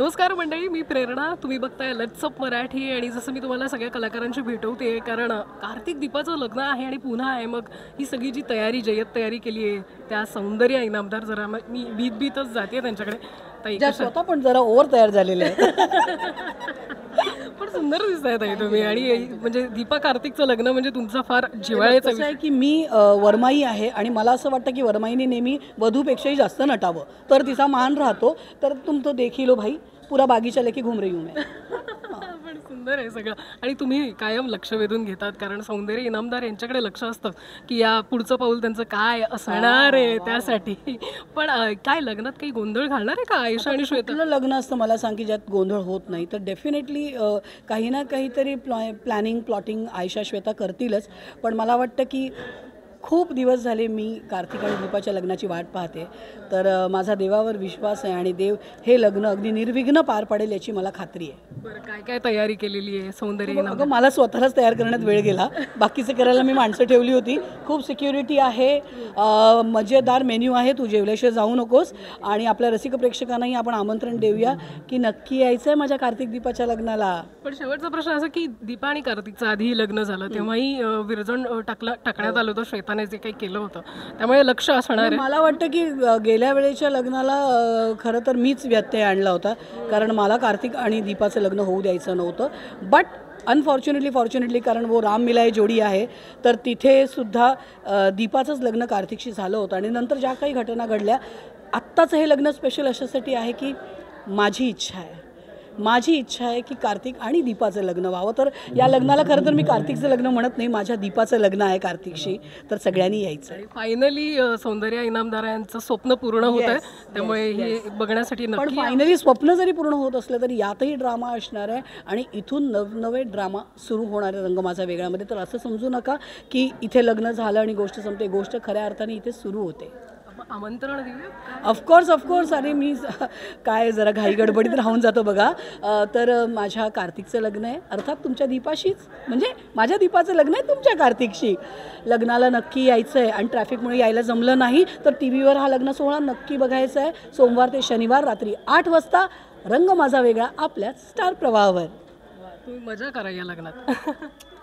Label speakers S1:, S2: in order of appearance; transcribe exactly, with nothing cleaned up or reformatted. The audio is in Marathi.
S1: नमस्कार मंडळी, मी प्रेरणा. तुम्ही बघताय लेट्स अप मराठी. आणि जसं मी तुम्हाला सगळ्या कलाकारांशी भेटवते, कारण कार्तिक दीपाचं लग्न आहे आणि पुन्हा आहे. मग ही सगळी जी तयारी जय्यत तयारी केली आहे त्या सौंदर्य इनामदार, जरा मग मी बीत बीतच जाते त्यांच्याकडे.
S2: ज्या स्वतः पण जरा ओव्हर तयार झालेले आहे.
S1: पण सुंदर दिसताय ताई तुम्ही. आणि म्हणजे दीपा कार्तिकचं लग्न म्हणजे तुमचा फार जिव्हाळ्याचा
S2: असं आहे की मी अ, वरमाई आहे आणि मला असं वाटतं की वरमाईने नेहमी वधूपेक्षाही जास्त नटावं तर तिचा मान राहतो. तर तुम तो देखी लो भाई, पुरा बागीचा लेके घूम रही हूं मैं.
S1: पण सुंदर आहे सगळं. आणि तुम्ही कायम लक्ष वेधून घेतात, कारण सौंदर्य इनामदार यांच्याकडे लक्ष असतं की या पुढचं पाऊल त्यांचं काय असणार आहे त्यासाठी. पण अ, काय लग्नात काही गोंधळ घालणार आहे का आयशा आणि श्वेता?
S2: कुठलं लग्न असतं मला सांग की ज्यात गोंधळ होत नाही. तर डेफिनेटली काही ना काहीतरी प्लॉ प्लॅनिंग प्लॉटिंग आयशा श्वेता करतीलच. पण मला वाटतं की खूप दिवस झाले मी कार्तिक आणि दीपाच्या लग्नाची वाट पाहते. तर अ, माझा देवावर विश्वास आहे आणि देव हे लग्न अगदी निर्विघ्न पार पाडेल याची मला खात्री आहे.
S1: बरं, काय काय तयारी केलेली आहे सौंदर्य इनामदार?
S2: अगं मला स्वतःलाच तयार करण्यात वेळ गेला. बाकीचं करायला मी माणसं ठेवली होती. खूप सिक्युरिटी आहे, अ, मजेदार मेन्यू आहे. तू जेवल्याशिवाय जाऊ नकोस. आणि आपल्या रसिक प्रेक्षकांनाही आपण आमंत्रण देऊया की नक्की यायचं आहे माझ्या कार्तिक दीपाच्या लग्नाला.
S1: पण शेवटचा प्रश्न असा की दीपा आणि कार्तिकचं आधी लग्न झालं तेव्हाही अ, विरजण अ, टाकलं टाकण्यात आलं होतं श्वेताने जे काही केलं होतं, त्यामुळे लक्ष असणार आहे.
S2: मला वाटतं की अ, गेल्या वेळेच्या लग्नाला अ, खरं तर मीच व्यत्यय आणला होता, कारण मला कार्तिक आणि दीपाचं लग्न होऊ द्यायचं नव्हतं. बट अनफॉर्च्युनेटली फॉर्च्युनेटली, कारण वो राम मिलाय जोडी आहे, तर तिथे सुद्धा अ, दीपाचंच लग्न कार्तिकशी झालं होतं. आणि नंतर ज्या काही घटना घडल्या, आत्ताचं हे लग्न स्पेशल अशासाठी आहे की माझी इच्छा आहे माझी इच्छा आहे की कार्तिक आणि दीपाचं लग्न व्हावं. तर या लग्नाला खरं तर मी कार्तिकचं लग्न म्हणत नाही, माझ्या दीपाचं लग्न आहे कार्तिकशी. तर सगळ्यांनी यायचं आहे.
S1: फायनली सौंदर्य इनामदारांचं स्वप्न पूर्ण होत आहे, त्यामुळे हे बघण्यासाठी
S2: पण
S1: नक्की.
S2: फायनली स्वप्न जरी पूर्ण होत असलं तरी यातही ड्रामा असणार आहे. आणि इथून नवनवे ड्रामा सुरू होणार आहे रंग माझा वेगळामध्ये. तर असं समजू नका की इथे लग्न झालं आणि गोष्ट संपते. गोष्ट खऱ्या अर्थाने इथे सुरू होते.
S1: आमंत्रण देऊया.
S2: Of course of course. आणि मी काय जरा घाई गडबडीत राहून जातो बघा. अ, तर माझ्या कार्तिकचं लग्न आहे, अर्थात तुमच्या दीपाशीच, म्हणजे माझ्या दीपाचं लग्न आहे तुमच्या कार्तिकशी. लग्नाला नक्की यायचं आहे. आणि ट्रॅफिकमुळे यायला जमलं नाही तर टी व्हीवर हा लग्न सोहळा नक्की बघायचा आहे. सोमवार ते शनिवार रात्री आठ वाजता रंग माझा वेगळा आपल्या स्टार प्रवाहावर.
S1: तुम्ही मजा करा या लग्नात.